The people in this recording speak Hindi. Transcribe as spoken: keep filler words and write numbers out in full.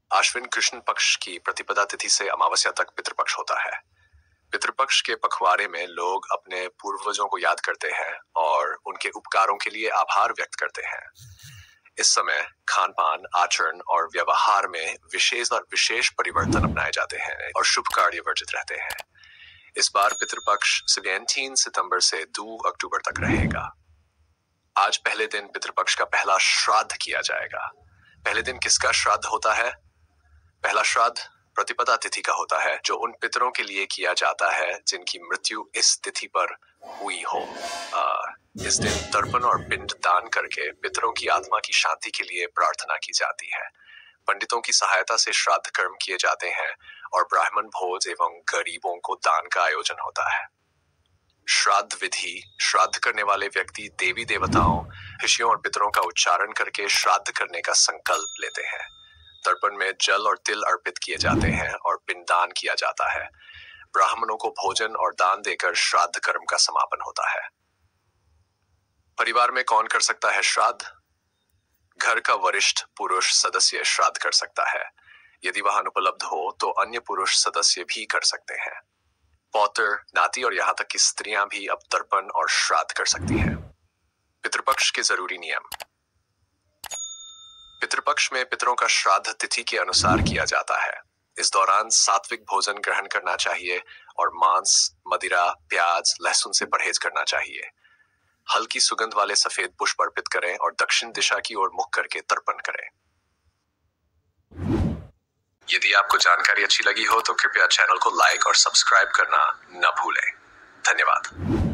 आश्विन कृष्ण पक्ष की प्रतिपदा तिथि से अमावस्या तक पितृपक्ष होता है। पितृपक्ष के पखवाड़े में लोग अपने पूर्वजों को याद करते हैं और उनके उपकारों के लिए आभार व्यक्त करते हैं। इस समय खान पान, आचरण और व्यवहार में विशेष और विशेष परिवर्तन अपनाए जाते हैं और शुभ कार्य वर्जित रहते हैं। इस बार पितृपक्ष सत्रह सितंबर से दो अक्टूबर तक रहेगा। आज पहले दिन पितृपक्ष का पहला श्राद्ध किया जाएगा। पहले दिन किसका श्राद्ध होता है? पहला श्राद्ध प्रतिपदा तिथि का होता है, जो उन पितरों के लिए किया जाता है जिनकी मृत्यु इस तिथि पर हुई हो। आ, इस दिन तर्पण और पिंड दान करके पितरों की आत्मा की शांति के लिए प्रार्थना की जाती है। पंडितों की सहायता से श्राद्ध कर्म किए जाते हैं और ब्राह्मण भोज एवं गरीबों को दान का आयोजन होता है। श्राद्ध विधि: श्राद्ध करने वाले व्यक्ति देवी देवताओं, ऋषियों और पितरों का उच्चारण करके श्राद्ध करने का संकल्प लेते हैं। तर्पण में जल और तिल अर्पित किए जाते हैं और पिंडदान किया जाता है। ब्राह्मणों को भोजन और दान देकर श्राद्ध कर्म का समापन होता है। परिवार में कौन कर सकता है श्राद्ध? घर का वरिष्ठ पुरुष सदस्य श्राद्ध कर सकता है। यदि वह अनुपलब्ध हो तो अन्य पुरुष सदस्य भी कर सकते हैं। पौत्र, नाती और यहाँ तक कि स्त्रियां भी अब तर्पण और श्राद्ध कर सकती हैं। पितृपक्ष के जरूरी नियम: पितृपक्ष में पितरों का श्राद्ध तिथि के अनुसार किया जाता है। इस दौरान सात्विक भोजन ग्रहण करना चाहिए और मांस, मदिरा, प्याज, लहसुन से परहेज करना चाहिए। हल्की सुगंध वाले सफेद पुष्प अर्पित करें और दक्षिण दिशा की ओर मुख करके तर्पण करें। यदि आपको जानकारी अच्छी लगी हो तो कृपया चैनल को लाइक और सब्सक्राइब करना न भूलें। धन्यवाद।